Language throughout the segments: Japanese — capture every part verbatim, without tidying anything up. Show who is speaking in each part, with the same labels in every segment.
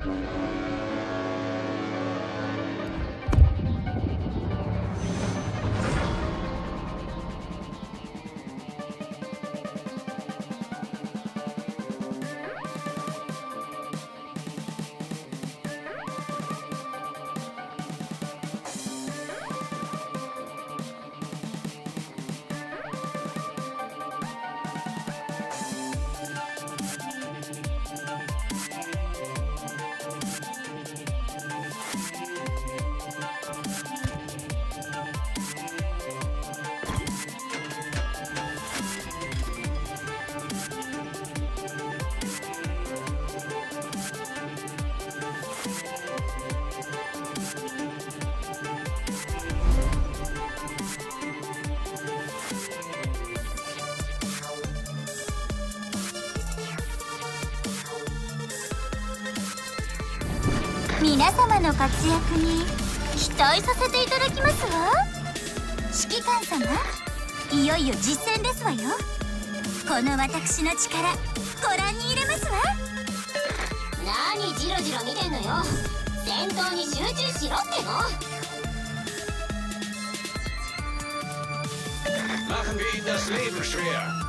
Speaker 1: 皆様の活躍に期待させていただきますわ。指揮官様、いよいよ実戦ですわよ。この私の力ご覧に入れますわ。
Speaker 2: 何ジロジロ見てんのよ。戦闘に集中しろっての。
Speaker 3: Machen wir ihm das Leben schwer.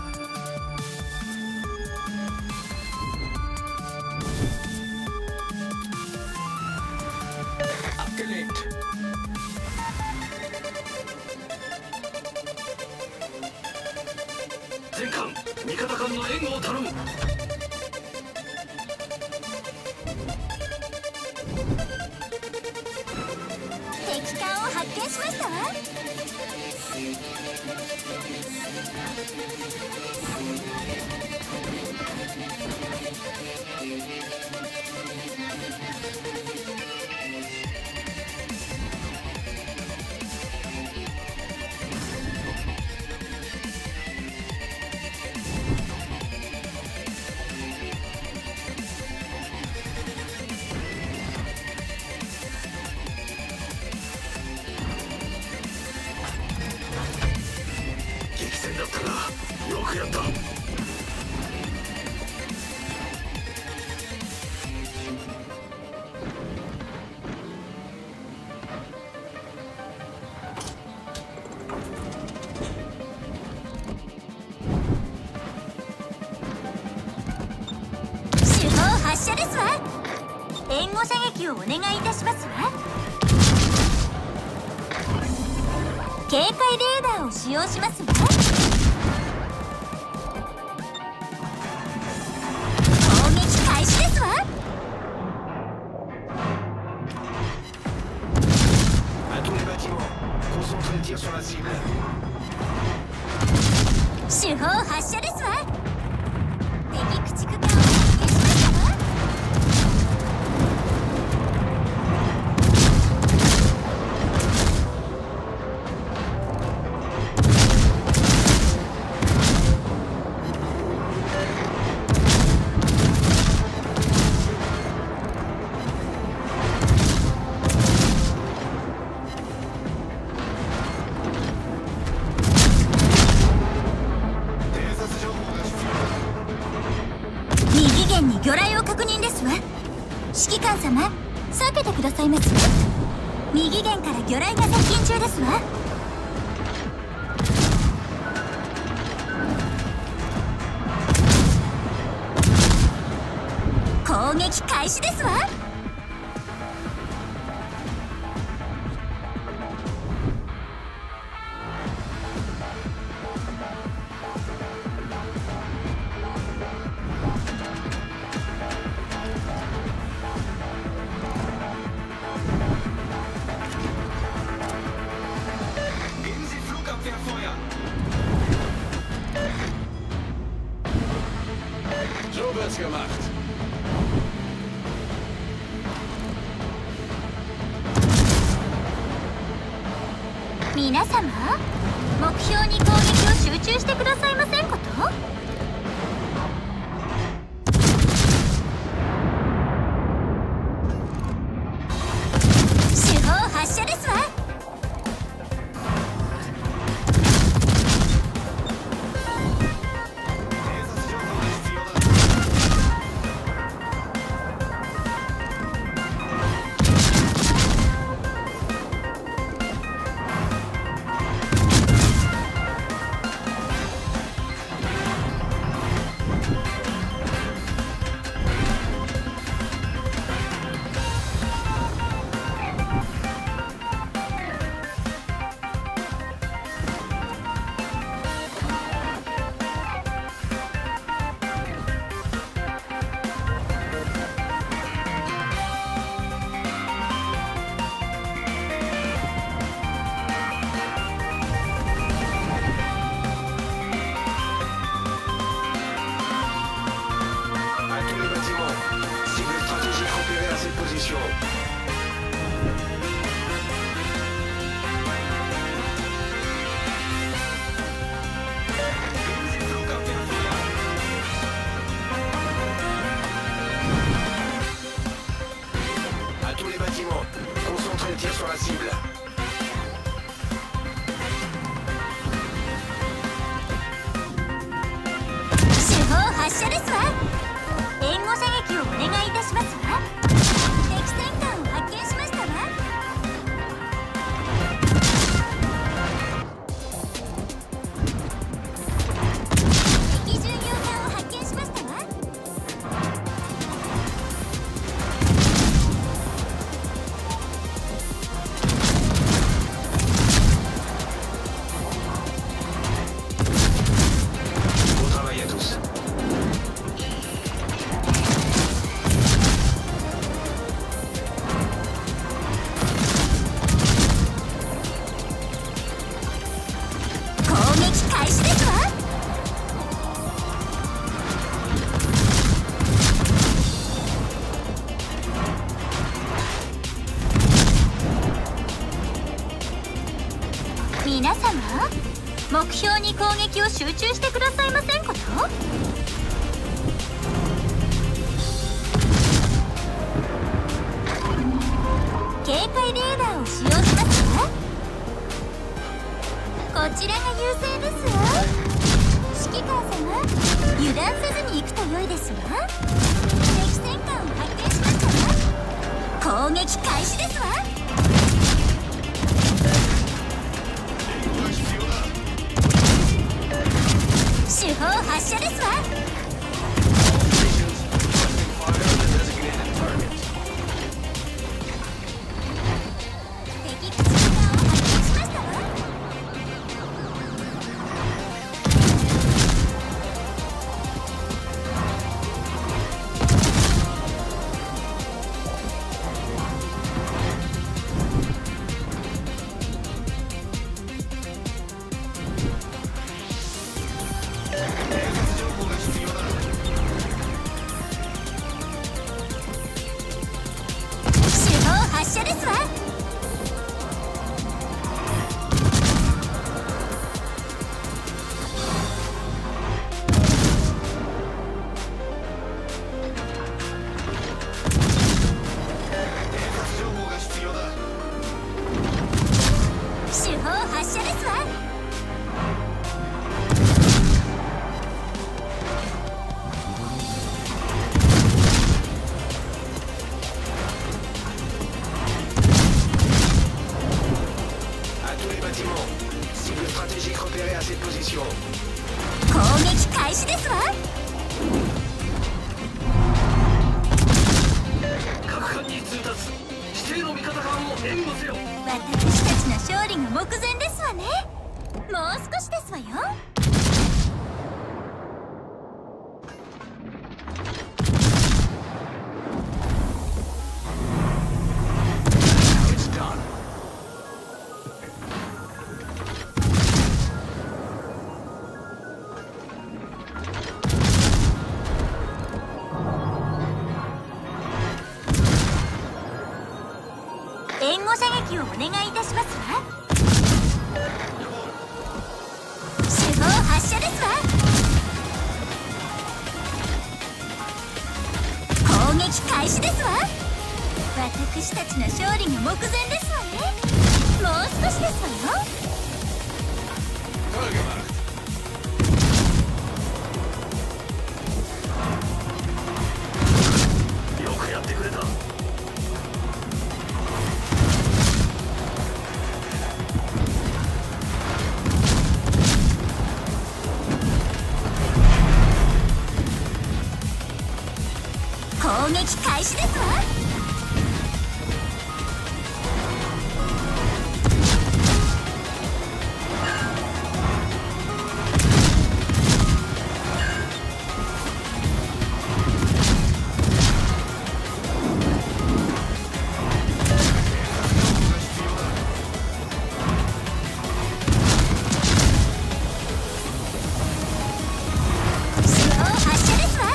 Speaker 3: Abgelehnt. Senkan, Mikata-kanの援護を頼む。
Speaker 1: 敵艦を発見しましたわ。
Speaker 3: 激戦だったな。よくやった。
Speaker 1: 手法発射ですわ。援護射撃をお願いいたしますわ。警戒レーダーを使用しますわ。攻撃開始ですわ。手法発射ですわ。敵駆逐艦を発見しましたわ。右舷に魚雷を確認ですわ。指揮官様、避けてくださいますわ。右舷から魚雷が接近中ですわ。攻撃開始ですわ。
Speaker 3: So wird's gemacht.
Speaker 1: 皆様、目標に攻撃を集中してくださいませんこと。手法発射ですわ。
Speaker 3: bâtiment. Concentrez le tir sur la cible.
Speaker 1: 手法発射ですわ。援護射撃をお願いいたしますわ。敵戦艦を発見しましたわ。敵巡洋艦を発見しましたわ。開始ですわ。皆様、目標に攻撃を集中してくださいませんこと。警戒レーダーを使用しますわ。こちらが優勢ですわ。指揮官様、油断せずに行くと良いですわ。敵戦艦を発見しましたわ。攻撃開始ですわ。手法発射ですわ。敵駆逐艦を発見しましたわ。発射ですわ。手法発射ですわ。攻撃開始ですわ。
Speaker 3: 各艦に通達。指定の味方艦を援護せよ。
Speaker 1: 私たちの勝利が目前ですわね。もう少しですわよ。援護射撃をお願いいたしますわ。手法発射ですわ。攻撃開始ですわ。私たちの勝利が目前ですわね。もう少しですわよ。
Speaker 3: よくやってくれた。
Speaker 1: 攻撃開始ですわ。手法発射ですわ。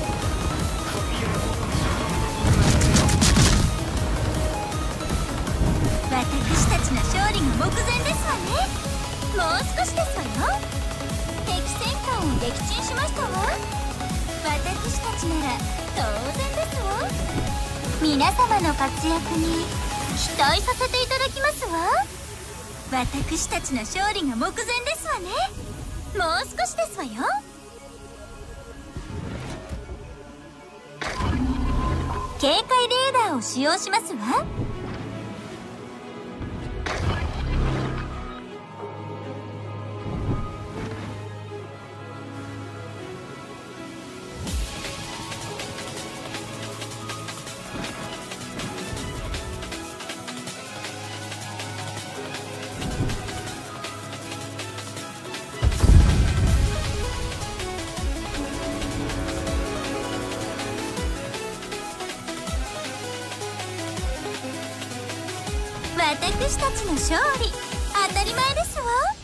Speaker 1: 私たちの勝利が目前ですわね。もう少しですわよ。敵戦艦を撃沈しましたわ。私たちなら当然ですわ。 皆様の活躍に期待させていただきますわ。私たちの勝利が目前ですわね。もう少しですわよ。警戒レーダーを使用しますわ。私たちの勝利、当たり前ですわ。